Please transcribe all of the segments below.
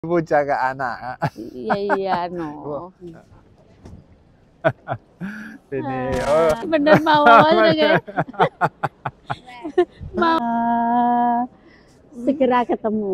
Ibu jaga anak. Iya iya no. Ini oh Bener mau aja mau segera ketemu.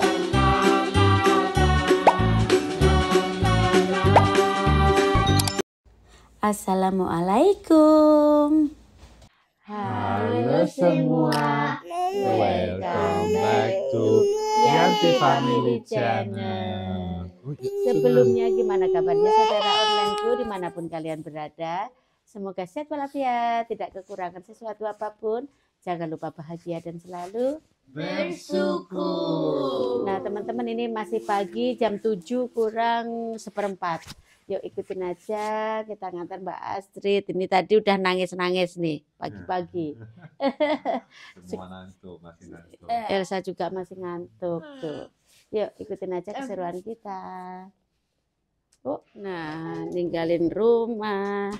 Assalamualaikum. halo semua, welcome back to Yanti Family Channel. Sebelumnya gimana kabarnya saudara onlineku dimanapun kalian berada? Semoga sehat walafiat, tidak kekurangan sesuatu apapun. Jangan lupa bahagia dan selalu bersyukur. Nah teman-teman, ini masih pagi, jam 7 kurang seperempat. Yuk ikutin aja, kita ngantar Mbak Astrid. Ini tadi udah nangis-nangis nih pagi-pagi. Semua ngantuk, masih ngantuk. Elsa juga masih ngantuk tuh. Yuk ikutin aja keseruan kita. Oh, nah ninggalin rumah.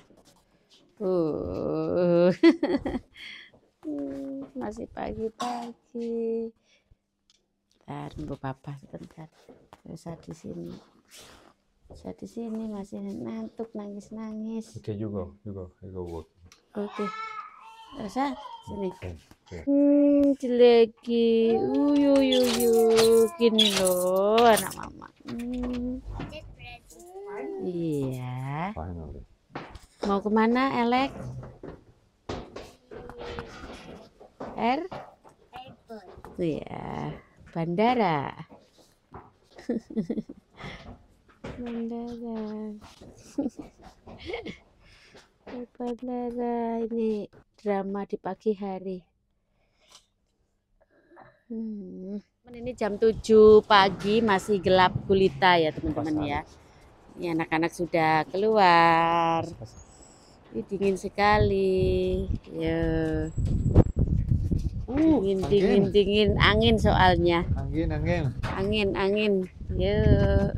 Masih pagi-pagi. Bentar, nunggu papa sebentar. Elsa di sini. Saya di sini masih ngantuk, nangis-nangis. Okay, you go work. Oke. Elsa, sini. Okay. Jeleki. Gini loh anak mama. Iya. Finally. Mau kemana, Elek? Airport. Iya. Bandara. Bandara. Bandara, ini drama di pagi hari. Ini jam 7 pagi, masih gelap gulita ya teman-teman ya. Ini anak-anak sudah keluar. Ini dingin sekali. Ya. Dingin angin soalnya. Angin. Yuk.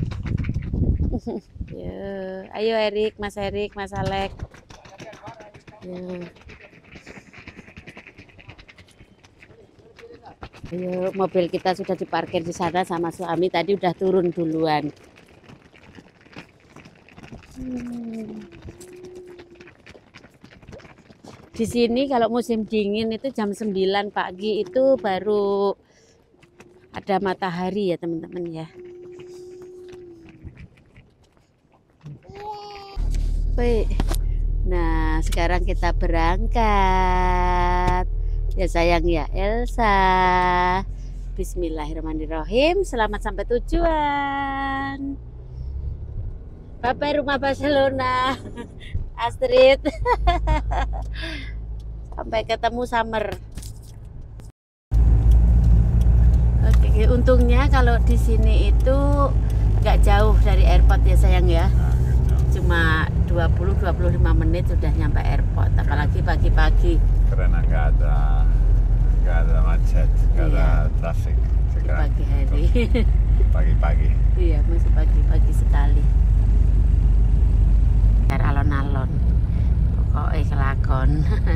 Yuk. Ayo Erik, Mas Alek. Yuk. Ayo, mobil kita sudah diparkir di sana sama suami, tadi udah turun duluan. Di sini kalau musim dingin itu jam 9 pagi itu baru ada matahari ya teman-teman ya. Baik. Nah, sekarang kita berangkat. Ya sayang ya Elsa. Bismillahirrahmanirrahim. Selamat sampai tujuan. Bye-bye rumah Barcelona. Astrid. Sampai ketemu Summer. Oke, untungnya kalau di sini itu nggak jauh dari airport ya sayang ya. Cuma 20-25 menit sudah nyampe airport, apalagi pagi-pagi. Karena nggak ada macet, nggak ada traffic. Sekarang Pagi hari. pagi-pagi. Iya, masih pagi-pagi sekali. Alon-alon, pokoknya kelakon.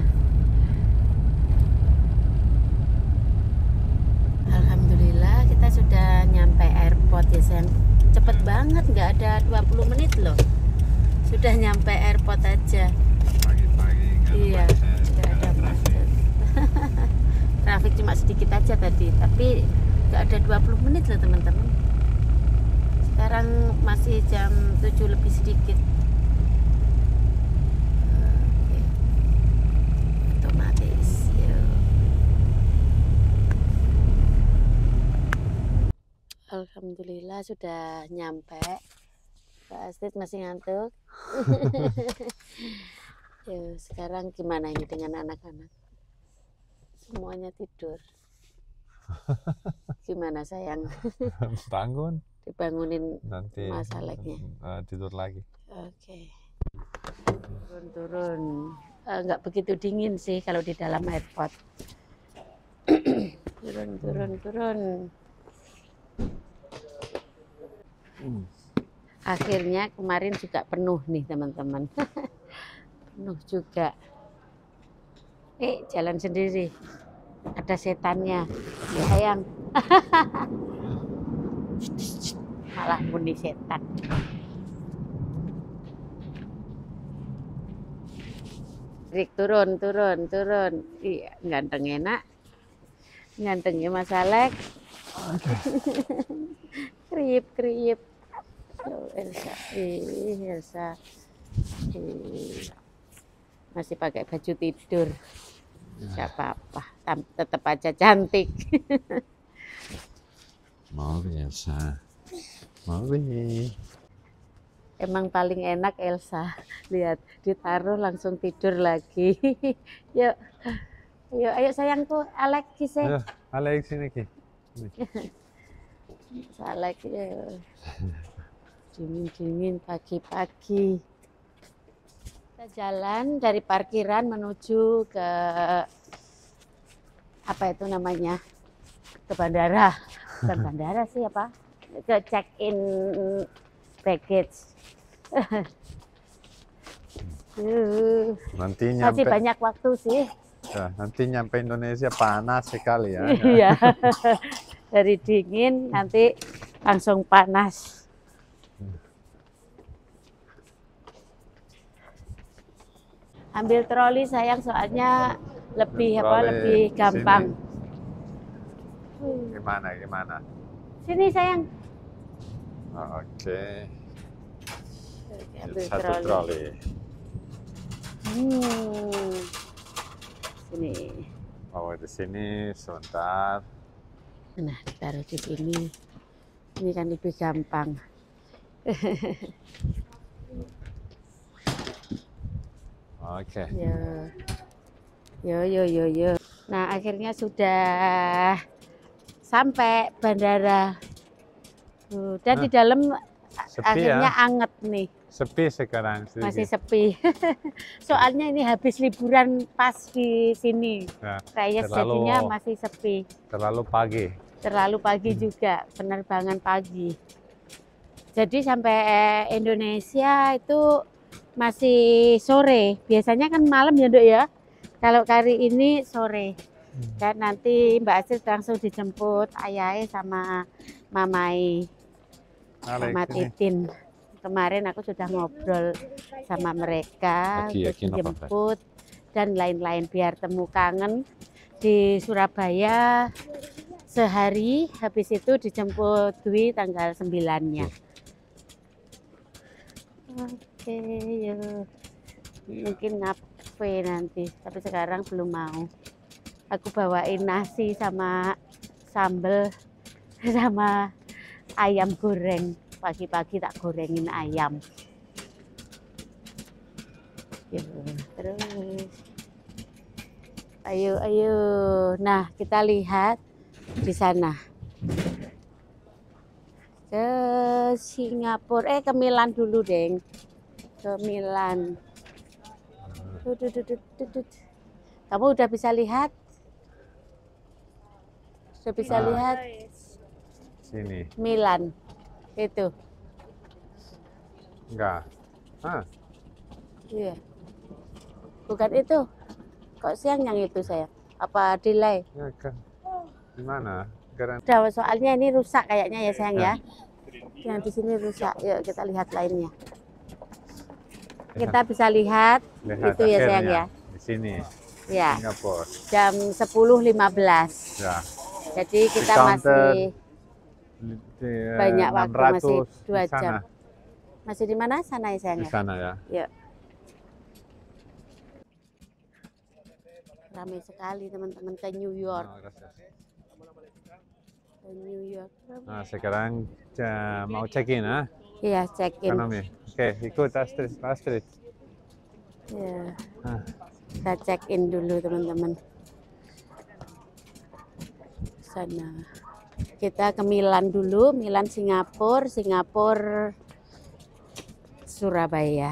Alhamdulillah kita sudah nyampe airport ya sayang. Cepet banget, nggak ada 20 menit loh. Sudah nyampe airport aja. Pagi-pagi Iya, nggak ada macet. Traffic cuma sedikit aja tadi, tapi nggak ada 20 menit loh teman-teman. Sekarang masih jam 7 lebih sedikit. Oke. Otomatis. Yuk. Alhamdulillah sudah nyampe. Mbak Astrid masih ngantuk. Ya, sekarang gimana ini dengan anak-anak? Semuanya tidur. Gimana sayang? bangun Dibangunin nanti Mas Aleknya. tidur lagi. Oke. Turun. Nggak begitu dingin sih kalau di dalam airport. Turun. Akhirnya kemarin juga penuh nih teman-teman. Penuh juga. Jalan sendiri. Ada setannya. Sayang. Malah muni setan. Rik, turun. Iya, ganteng enak. Gantengnya Mas Alek. Kriip. Oh, Elsa. Elsa. Masih pakai baju tidur. Nggak apa-apa, tetap aja cantik. Mau Elsa. Mau. Emang paling enak Elsa. Lihat, ditaruh langsung tidur lagi. Yuk. Ayo sayangku, Alek kisah. Ayo, Alek sini Ki. Alek ya. Dingin pagi-pagi. Kita jalan dari parkiran menuju ke apa itu namanya? Ke bandara. Bukan bandara sih apa? Ke check-in baggage. Nanti Masih banyak waktu sih. Ya, nanti nyampe Indonesia panas sekali ya. Iya. Dari dingin nanti langsung panas. Ambil troli sayang, soalnya lebih lebih gampang. Sini. Gimana? Sini sayang. Oh, oke. Ambil Satu troli. Sini. Bawa di sini sebentar. Nah, taruh di sini. Ini kan lebih gampang. Oke. Yo. Nah, akhirnya sudah sampai bandara. Dan di dalam Sepi akhirnya ya? anget nih. Sepi sekarang. Masih sepi. Soalnya ini habis liburan pas di sini. Ya, Reyes jadinya masih sepi. Terlalu pagi. Terlalu pagi juga, penerbangan pagi. Jadi sampai Indonesia itu masih sore. Biasanya kan malam ya, Dok ya. Kalau kali ini sore. Dan nanti Mbak Astrid langsung dijemput ayahnya sama mamai. Sama Titin. Kemarin aku sudah ngobrol sama mereka, jemput dan lain-lain biar temu kangen di Surabaya sehari, habis itu dijemput Dwi tanggal 9-nya. Oke, yuk. Mungkin ngafe nanti, tapi sekarang belum mau. Aku bawain nasi sama sambal sama ayam goreng. Pagi-pagi tak gorengin ayam. Terus. Ayo. Nah, kita lihat di sana. Ke Singapura. Ke Milan dulu, Deng. Ke Milan. Kamu udah bisa lihat? Sudah bisa lihat? Sini. Milan. Itu. Enggak. Iya. Bukan itu. Kok siang yang itu saya? Apa delay? Ya kan. Gimana? Soalnya ini rusak kayaknya ya sayang ya. Yang di sini rusak. Yuk kita lihat lainnya. Kita bisa lihat itu ya sayang ya. Di sini. Ya. Singapura. Jam 10.15. Ya. Jadi kita masih banyak waktu, masih 2 jam. Masih di mana? Sana ya sayang? Di sana ya. Yuk. Ramai sekali teman-teman ke New York. Ke New York. Nah, sekarang mau check-in ya? Iya, check-in. Oke, ikut Astrid. Ya. Kita check-in dulu teman-teman. Sana. Kita ke Milan dulu, Milan Singapura, Surabaya.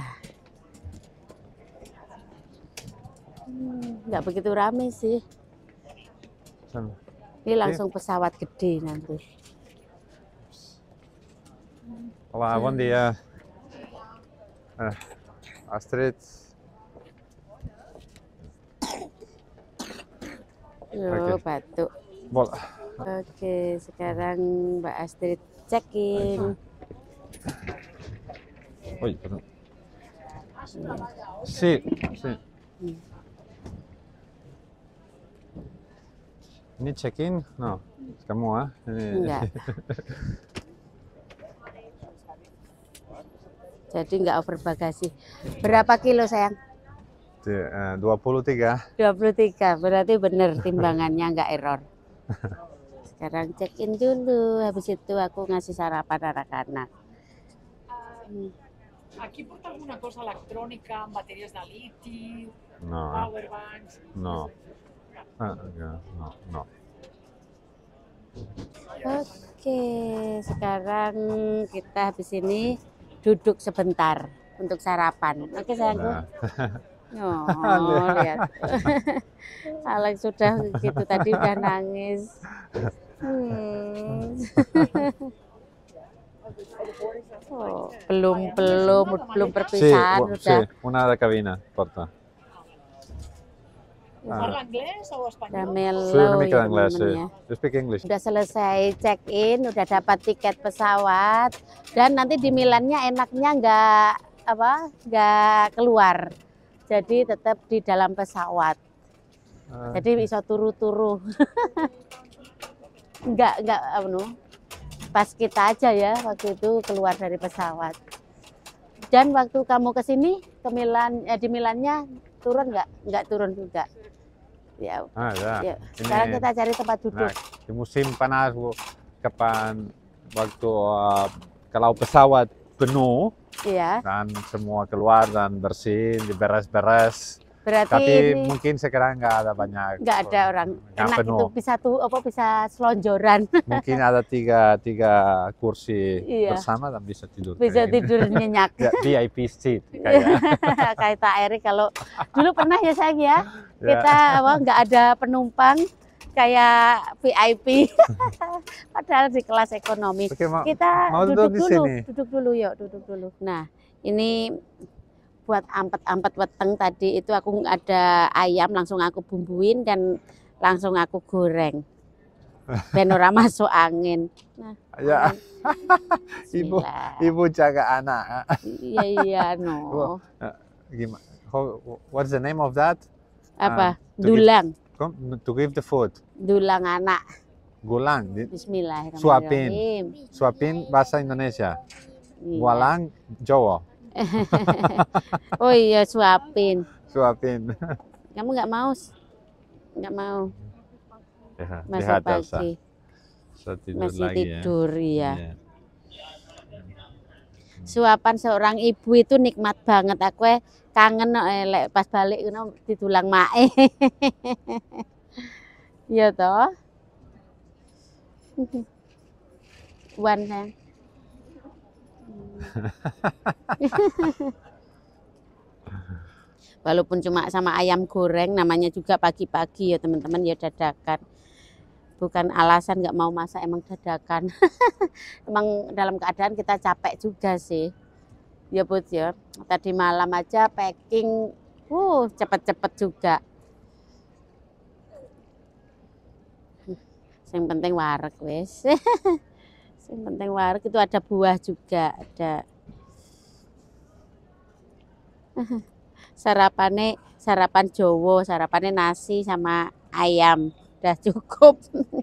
Nggak begitu ramai sih. Ini langsung pesawat gede nanti. Kalau awon dia Astrid. Yo, batuk. Bola. Oke, sekarang Mbak Astrid check-in. Uy, perdón. Sí, sí. Ini check-in? No, kamu Ini. Enggak. Jadi nggak over bagasi. Berapa kilo sayang? 23. 23, berarti bener timbangannya nggak error. Sekarang check-in dulu, habis itu aku ngasih sarapan anak-anak. Aquí porta alguna cosa electrónica, baterías de litio, No, power banks. no. No, no. Oke, sekarang kita habis ini duduk sebentar untuk sarapan. Oke sayangku. Nah. Oh, lihat. Alex sudah gitu tadi udah nangis. Oh, belum Sí, perpisahan sí, udah. una de cabina, porta. ¿Parla inglés o Udah español? Sí, mellow una ya mica inglés, sí. teman-teman ya. You speak English? Udah selesai check-in, udah dapat tiket pesawat, dan nanti di Milannya enaknya nggak keluar, jadi tetap di dalam pesawat. Jadi bisa turu-turu. nggak pas kita aja ya waktu itu keluar dari pesawat. Dan waktu kamu kesini ke Milan, di Milannya turun nggak turun juga. Ya, Ya. yuk. Sekarang kita cari tempat duduk. Nah, di musim panas, kapan waktu kalau pesawat penuh Iya. dan semua keluar dan bersih, diberes-beres. Berarti Tapi ini mungkin sekarang nggak ada banyak. nggak ada orang. Nggak Enak penuh. itu bisa selonjoran, Mungkin ada tiga kursi Iya. bersama dan bisa tidur. bisa kayak gini. tidur nyenyak. Ya, VIP seat kayak. Kayak Tak Eri kalau dulu pernah ya sayang ya, Ya. kita nggak ada penumpang kayak VIP, padahal di kelas ekonomi. Oke, Kita mau duduk duduk di dulu, sini? duduk dulu. Nah, ini buat ampet-ampet weteng tadi itu aku ada ayam langsung aku bumbuin dan langsung aku goreng. Ben ora masuk angin. Nah, Ya, bismillah. ibu jaga anak. Iya no. Gimana? What's the name of that? Apa? to give- Dulang, To give the food. dulang anak. Gulang. Bismillahirrahmanirrahim. Suapin bahasa Indonesia. Iya. Gulang Jawa. Oh iya suapin. Suapin. Kamu nggak mau? Nggak mau. Ya, Masih lihat Elsa. pagi. Tidur Masih lagi tidur ya. iya. Suapan seorang ibu itu nikmat banget. Aku kangen lek pas balik ditulang mae. Iya toh. Wan sayang. Walaupun cuma sama ayam goreng, namanya juga pagi-pagi ya teman-teman, ya dadakan. Bukan alasan nggak mau masak, emang dadakan. Emang dalam keadaan kita capek juga sih. Ya Bud ya, tadi malam aja packing, cepet-cepet juga. Yang penting wareg wes. Yang penting wareg itu ada buah juga, ada. Sarapan Jowo, sarapannya nasi sama ayam, udah cukup.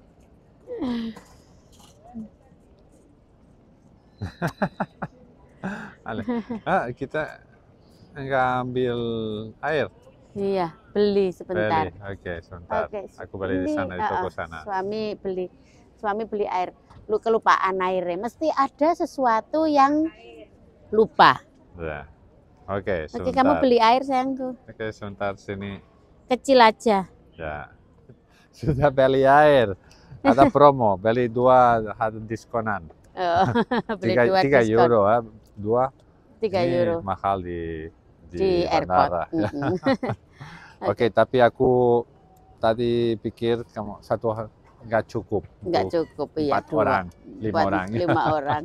Kita nggak ambil air. Iya, beli sebentar. Oke, sebentar. Oke, Aku beli di sana, di toko sana. Suami beli air. Lu kelupaan airnya. Mesti ada sesuatu yang lupa. Ya. Oke, Oke, sebentar. kamu beli air sayangku. Oke, sebentar sini. Kecil aja. Ya. Sudah beli air. Ada promo, beli 2 ada diskonan. Oh, beli 2 3 diskon. euro ya. 2 3 ini euro mahal di bandara. airport. Oke, tapi aku tadi pikir kamu satu nggak cukup. Nggak untuk cukup, iya. 4 orang, 5 Buat orang. 5 orang.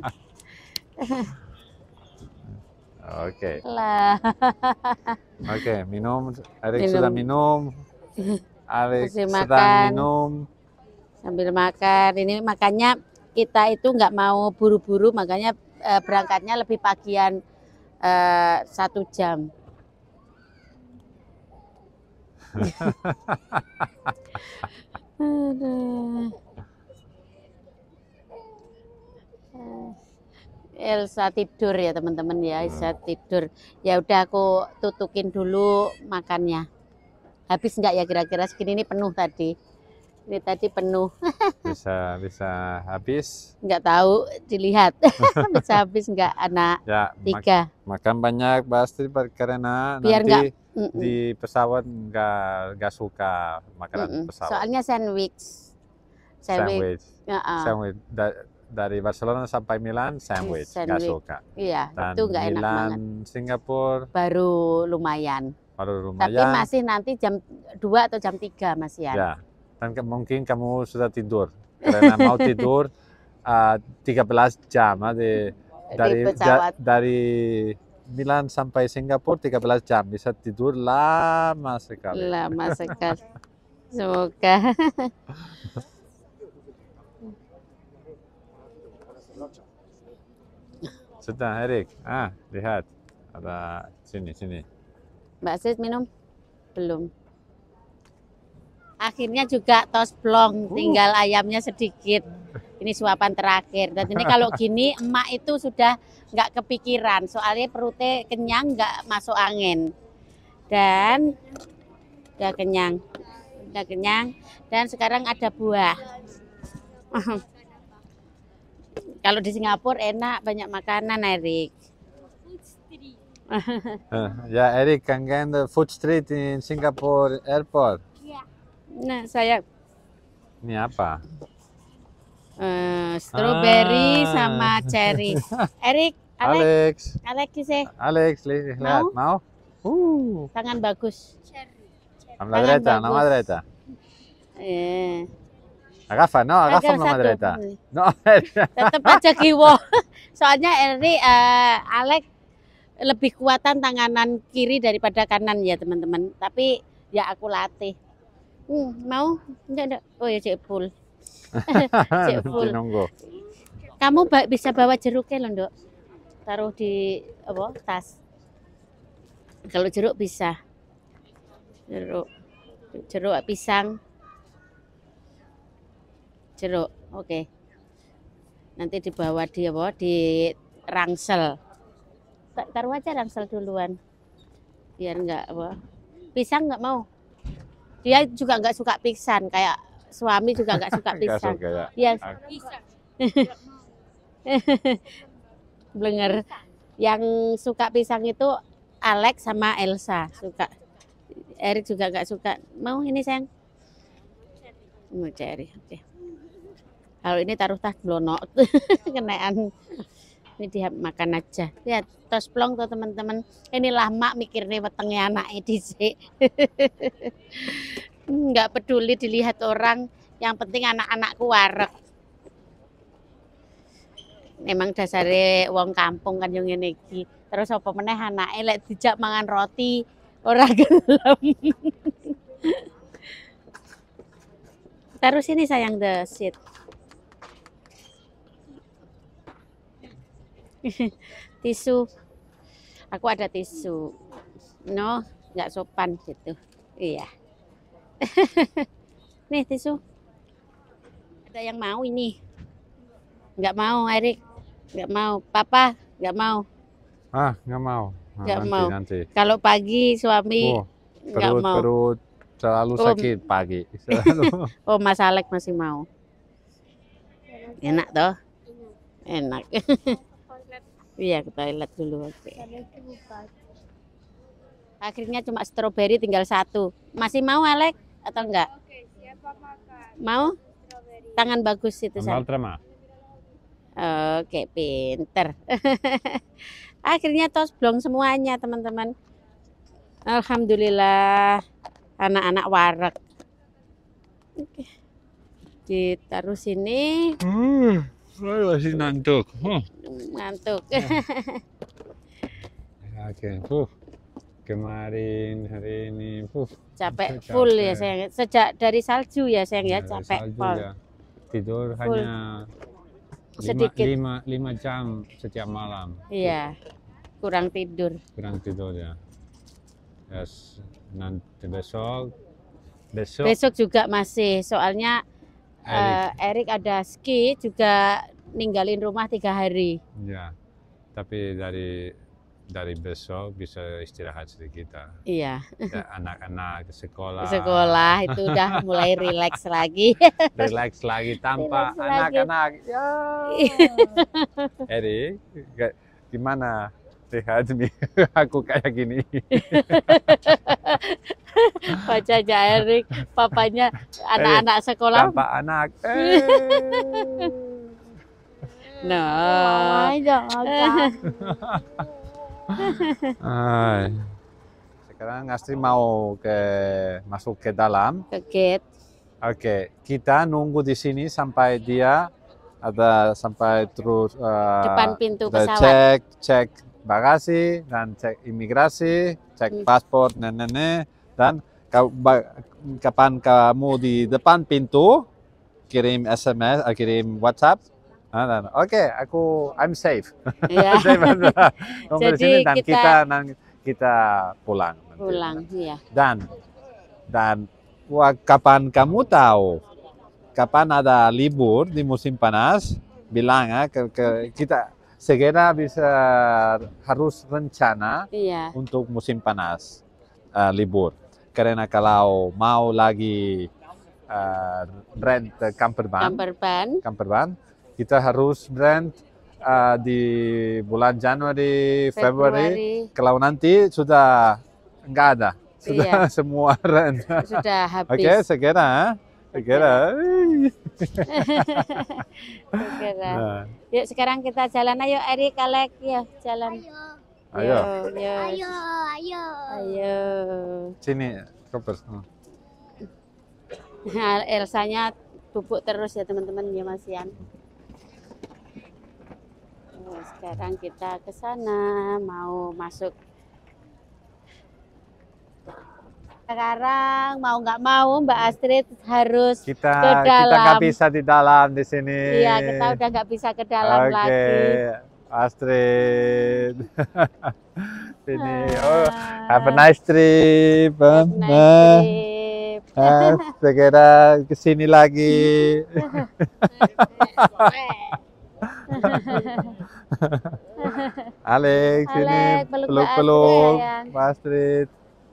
Oke, Lah, oke, minum. Erik Minum. sudah minum. Erik Masih sedang makan. minum. sambil makan. Ini makannya kita itu nggak mau buru-buru, makanya berangkatnya lebih pagian 1 jam. Aduh. Elsa tidur ya teman-teman ya, Elsa tidur. Ya udah aku tutukin dulu makannya. Habis nggak ya kira-kira segini, ini penuh tadi. Ini tadi penuh. Bisa habis. Nggak tahu, dilihat. Bisa habis nggak anak Ya, 3. makan banyak pasti karena Biar nanti nggak di pesawat nggak suka makanan pesawat. Soalnya sandwich. Sandwich. Ya, Sandwich. Dari Barcelona sampai Milan sandwich, nggak suka. Iya, Dan itu nggak enak Milan, banget. Singapura Baru lumayan. baru Tapi lumayan. masih nanti jam 2 atau jam 3 Mas Yan. Ya, dan mungkin kamu sudah tidur karena mau tidur 13 jam dari Milan sampai Singapura 13 jam, bisa tidur lama sekali. Lama sekali. Semoga. Sudah, Erik. Lihat ada sini. Mbak Sis minum? Belum. Akhirnya juga tos blong, tinggal ayamnya sedikit. Ini suapan terakhir. Dan ini kalau gini emak itu sudah nggak kepikiran, soalnya perutnya kenyang, nggak masuk angin. Dan udah kenyang, dan sekarang ada buah. Kalau di Singapura enak, banyak makanan, Erik. Ya, Erik can get the food street in Singapore airport. Nah, saya Ini apa? strawberry sama cherry. Erik, Alex, lihat, mau? Tangan bagus. Nama derecha. Agafa nama derecha. No, Tetap aja kiwo. Soalnya Eri, Alex lebih kuatan tanganan kiri daripada kanan ya teman-teman. Tapi ya aku latih. Mau? Enggak. Oh ya Cik Pul. Cik Pul. Kamu bisa bawa jeruknya loh, Nduk. Taruh di tas. Kalau jeruk bisa. Jeruk pisang. Jeruk, oke. Nanti dibawa di rangsel. Taruh aja rangsel duluan, biar nggak pisang nggak mau. Dia juga nggak suka pisang, kayak suami juga nggak suka pisang. Iya. Blenger. Yang suka pisang itu Alex sama Elsa suka. Erik juga nggak suka. Mau ini sayang? Mau cherry, oke. Kalau ini taruh tas blonok, kenaan. Ini dia makan aja. Lihat, tos plong tuh teman-teman. Ini lama mikirnya wetengnya anaknya dhisik. Nggak peduli dilihat orang, yang penting anak-anakku wareg. Memang dasare wong kampung kan yang ngene iki. Terus apa meneh anake lek dijak mangan roti ora gelem. Taruh sini sayang, the seat. Tisu. Aku ada tisu. No, nggak sopan gitu. Iya. Nih tisu. Ada yang mau ini? Nggak mau, Erik. Nggak mau. Papa nggak mau. Nggak mau. Nggak mau. Nanti. Kalau pagi suami nggak mau. Perut selalu sakit pagi. Selalu. Oh, Mas Alex masih mau. Enak toh? Enak. Iya, ke toilet dulu. Oke. Akhirnya cuma stroberi tinggal 1. Masih mau Alex atau enggak? Oke, siapa makan? Mau? Tangan bagus itu saya. Oke, pinter. Akhirnya tos blong semuanya teman-teman. Alhamdulillah anak-anak wareg. Oke. Ditaruh sini. Saya masih ngantuk. Ngantuk. Oke, kemarin hari ini, Capek full ya sayang. Sejak dari salju ya sayang ya, capek salju full. ya. Tidur Full. hanya sedikit. 5 jam setiap malam. Iya, kurang tidur. Kurang tidur ya. Yes. Nanti besok Besok juga masih, soalnya Erik ada ski juga ninggalin rumah 3 hari. ya. Tapi dari besok bisa istirahat sedikit. Iya. Ya, anak-anak sekolah. Sekolah itu udah mulai rileks lagi. Relax lagi tanpa Relax lagi. anak-anak. Ya. Erik, gimana? Lihat nih, aku kayak gini. Baca aja Erik, papanya anak-anak sekolah. Tanpa anak. Nah, sekarang Astri mau masuk ke dalam. ke gate. Oke, kita nunggu di sini sampai dia sampai terus Depan pintu pesawat. cek bagasi dan cek imigrasi, cek paspor nenek dan kapan kamu di depan pintu kirim SMS, kirim WhatsApp. Dan I'm safe. Ya. Nunggu di sini dan kita pulang. Pulang, iya. Dan kapan kamu tahu kapan ada libur di musim panas, bilang ya kita segera bisa harus rencana untuk musim panas libur. Karena kalau mau lagi rent camper van, kita harus rent di bulan Januari, Februari. Kalau nanti sudah nggak ada, sudah semua rent. Sudah habis. Oke, segera. Segera. Nah. Yuk sekarang kita jalan, ayo Erik, Alek, ya jalan. Ayo. Ayo. Sini, koper. Nah, Elsanya bubuk terus ya teman-teman ya Mas Yan. Sekarang kita ke sana mau masuk. Sekarang mau nggak mau Mbak Astrid harus ke dalam. Kita nggak bisa di dalam di sini. Iya, kita udah nggak bisa ke dalam lagi. Astrid. Sini. Have a nice trip. Segera ke sini lagi. Alek, sini peluk-peluk Mbak Astrid.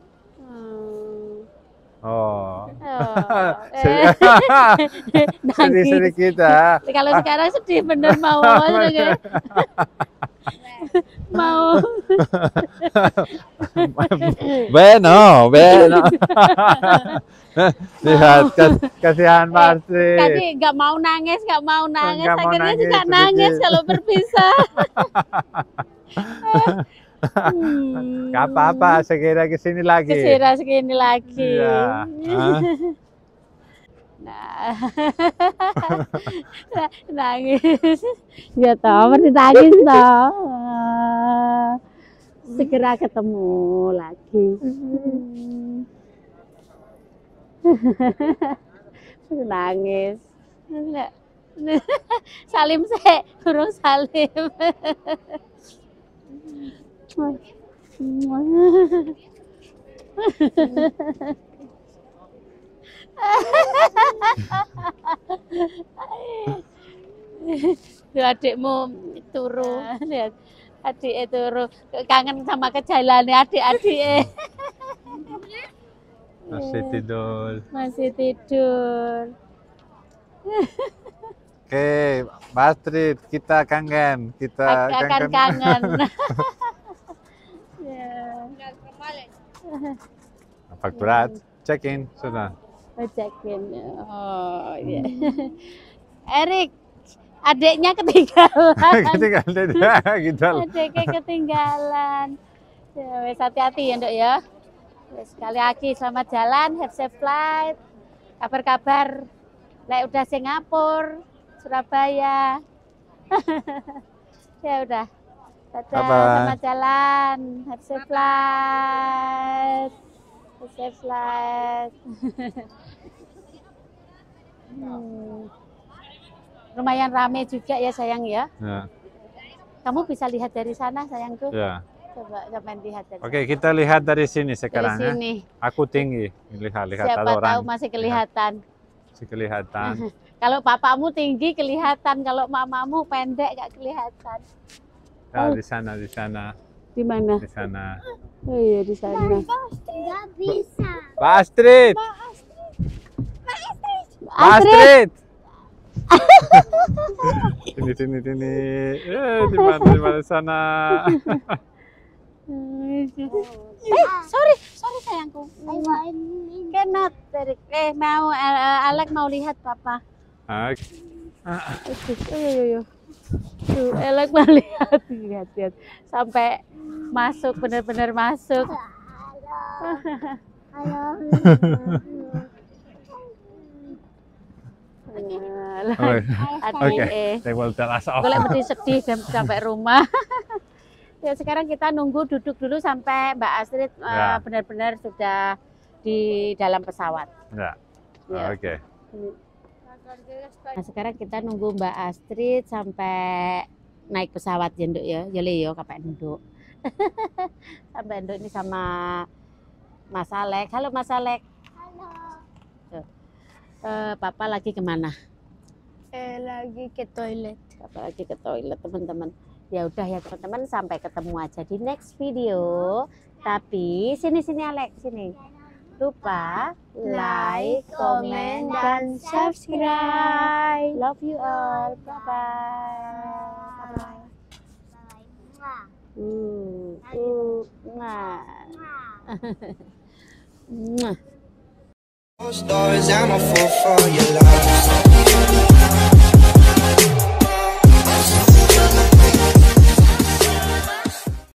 Sedih sedikit ya. Kalau sekarang sedih bener mau. Mau. Bueno. Lihat kasihan Mbak Astrid. Tadi nggak mau nangis. Akhirnya juga nangis kalau berpisah. Gak apa-apa, segera ke sini lagi. Ya. Nah. Nangis. Ya toh, berarti nangis toh. Segera ketemu lagi. Nangis. Salim burung salim. Tuh adikmu turu, lihat adik turu, kangen sama kejalannya adik-adik. Masih tidur. Oke, Mbak Astrid, kita kangen. Akan kangen. Pak berat, check-in sudah. Check-in. Oh iya. Erik, adiknya ketinggalan. Adiknya ketinggalan. Ya, wes hati-hati ya, Nduk ya. Sekali lagi selamat jalan, have safe flight. Kabar-kabar lek udah Singapura, Surabaya. Ya udah. Dadah, selamat jalan. Have safe flight. Have safe flight. lumayan rame juga ya sayang ya. Ya. Kamu bisa lihat dari sana sayangku. Ya. Coba lihat dari Oke, kita lihat dari sini dari sekarang ya. sini. Aku tinggi, lihat Siapa ada orang. tahu masih kelihatan. Masih kelihatan. Kalau papamu tinggi kelihatan, kalau mamamu pendek nggak kelihatan. Ya, di sana, di sana, Di mana? di sana. Oh iya di sana. Nggak bisa. Mbak Astrid, Mbak Astrid. Astrid. Sini. Di mana sana? Sorry sayangku. I want ini. Cannot. Mau Alek mau lihat papa. Oke. Yo. Tuh, Alek mau lihat. Lihat. Sampai masuk, benar-benar masuk. Halo. Oke, they will tell us off. Boleh berdiri sedih sampai rumah. Ya sekarang kita nunggu duduk dulu sampai Mbak Astrid Ya. benar-benar sudah di dalam pesawat. Ya. Ya. Oke. Nah sekarang kita nunggu Mbak Astrid sampai naik pesawat ya Nduk ya. Ya Leo kapan Nduk. Sampai Nduk ini sama Mas Alek. Halo Mas Alek. Papa lagi kemana? Lagi ke toilet. Papa lagi ke toilet teman-teman. Ya udah ya teman-teman, sampai ketemu aja di next video. Tapi sini Alek, sini. Lupa like, comment, dan subscribe. Love you all. Bye-bye. Stories, I'm a fool for your love.